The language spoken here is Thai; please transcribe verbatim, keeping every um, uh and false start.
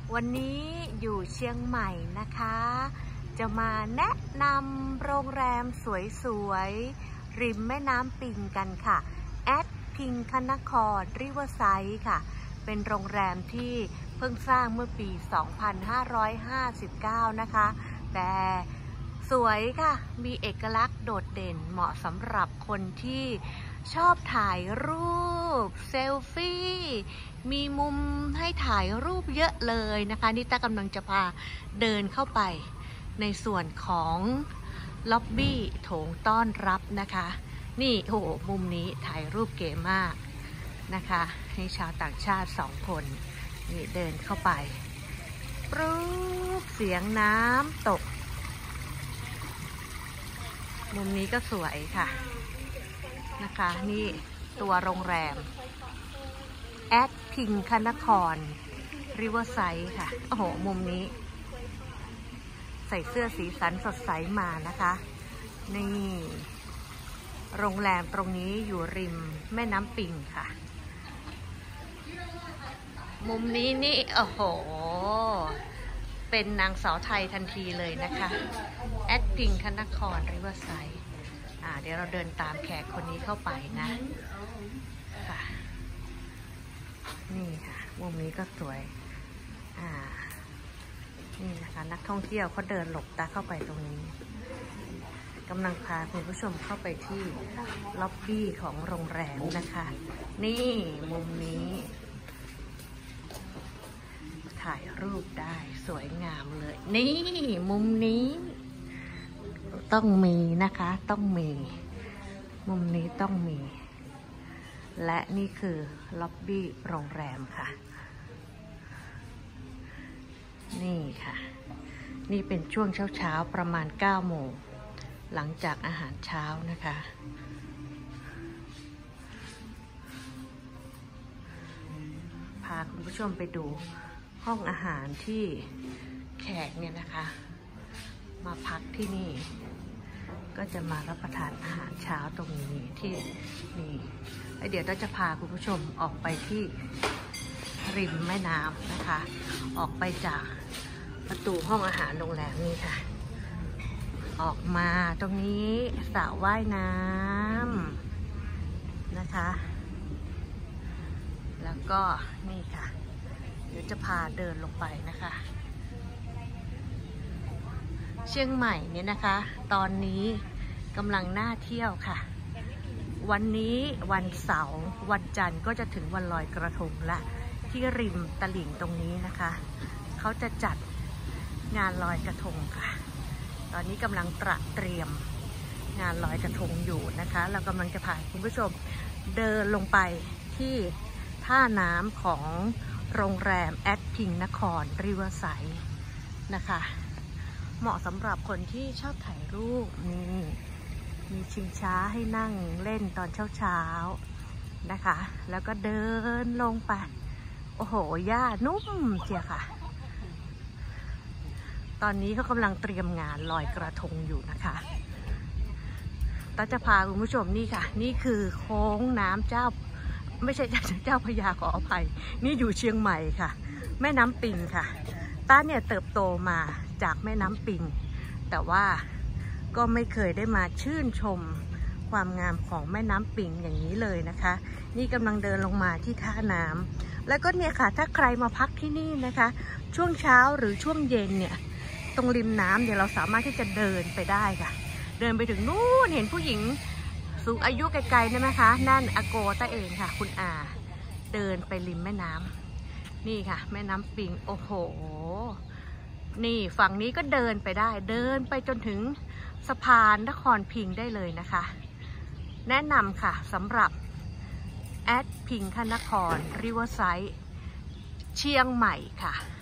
วันนี้อยู่เชียงใหม่นะคะจะมาแนะนำโรงแรมสวยๆริมแม่น้ำปิงกันค่ะแอดพิงคณครริเวอร์ไซด์ค่ะเป็นโรงแรมที่เพิ่งสร้างเมื่อปี สองพันห้าร้อยห้าสิบเก้า นะคะแต่สวยค่ะมีเอกลักษณ์โดดเด่นเหมาะสำหรับคนที่ชอบถ่ายรูปเซลฟี่มีมุมให้ถ่ายรูปเยอะเลยนะคะนี่ตากำลังจะพาเดินเข้าไปในส่วนของล็อบบี้โถงต้อนรับนะคะนี่โอ้โหมุมนี้ถ่ายรูปเก๋มากนะคะให้ชาวต่างชาติสองคนนี่เดินเข้าไปปรู๊บเสียงน้ำตกมุมนี้ก็สวยค่ะนะคะนี่ตัวโรงแรมแอดพิงคณครริเวอร์ไซด์ค่ะโอ้โหมุมนี้ใส่เสื้อสีสันสดใสมานะคะนี่โรงแรมตรงนี้อยู่ริมแม่น้ำปิงค่ะมุมนี้นี่โอ้โหเป็นนางสาวไทยทันทีเลยนะคะแอดพิงคณครริเวอร์ไซด์อ่าเดี๋ยวเราเดินตามแขกคนนี้เข้าไปนะค่ะนี่ค่ะมุมนี้ก็สวยอ่านี่นะคะนักท่องเที่ยวเขาเดินหลบตาเข้าไปตรงนี้กำลังพาคุณผู้ชมเข้าไปที่ล็อบบี้ของโรงแรมนะคะนี่มุมนี้ถ่ายรูปได้สวยงามเลยนี่มุมนี้ต้องมีนะคะต้องมีมุมนี้ต้องมีและนี่คือล็อบบี้โรงแรมค่ะนี่ค่ะนี่เป็นช่วงเช้าๆประมาณเก้าโมงหลังจากอาหารเช้านะคะพาคุณผู้ชมไปดูห้องอาหารที่แขกเนี่ยนะคะมาพักที่นี่ก็จะมารับประทานอาหารเช้าตรงนี้ที่นี่แล้วเดี๋ยวเราจะพาคุณผู้ชมออกไปที่ริมแม่น้ำนะคะออกไปจากประตูห้องอาหารโรงแรมนี่ค่ะออกมาตรงนี้สระว่ายน้ำนะคะแล้วก็นี่ค่ะเดี๋ยวจะพาเดินลงไปนะคะเชียงใหม่เนี่ยนะคะตอนนี้กำลังน่าเที่ยวค่ะวันนี้วันเสาร์วันจันทร์ก็จะถึงวันลอยกระทงละที่ริมตลิ่งตรงนี้นะคะเขาจะจัดงานลอยกระทงค่ะตอนนี้กำลังตระเตรียมงานลอยกระทงอยู่นะคะเรากำลังจะพาคุณผู้ชมเดินลงไปที่ท่าน้ำของโรงแรมแอดพิงนครริเวอร์ไซด์นะคะเหมาะสำหรับคนที่ชอบถ่ายรูปนี่มีชิงช้าให้นั่งเล่นตอนเช้าๆนะคะแล้วก็เดินลงไปโอ้โหหญ้านุ่มเจียค่ะตอนนี้เขากำลังเตรียมงานลอยกระทงอยู่นะคะตาจะพาคุณผู้ชมนี่ค่ะนี่คือโค้งน้ำเจ้าไม่ใช่เจ้าพระยาขออภัยนี่อยู่เชียงใหม่ค่ะแม่น้ำปิงค่ะต้าเนี่ยเติบโตมาจากแม่น้ำปิงแต่ว่าก็ไม่เคยได้มาชื่นชมความงามของแม่น้ำปิงอย่างนี้เลยนะคะนี่กำลังเดินลงมาที่ท่าน้ำแล้วก็เนี่ยค่ะถ้าใครมาพักที่นี่นะคะช่วงเช้าหรือช่วงเย็นเนี่ยตรงริมน้ำเนี่ยเราสามารถที่จะเดินไปได้ค่ะเดินไปถึงนู่นเห็นผู้หญิงสูงอายุไกลๆได้ไหมคะนั่นอาโกต้าเองค่ะคุณอาเดินไปริมแม่น้ำนี่ค่ะแม่น้ำปิงโอ้โหนี่ฝั่งนี้ก็เดินไปได้เดินไปจนถึงสะพานนครพิงได้เลยนะคะแนะนำค่ะสำหรับแอดพิงคณครริเวอร์ไซด์เชียงใหม่ค่ะ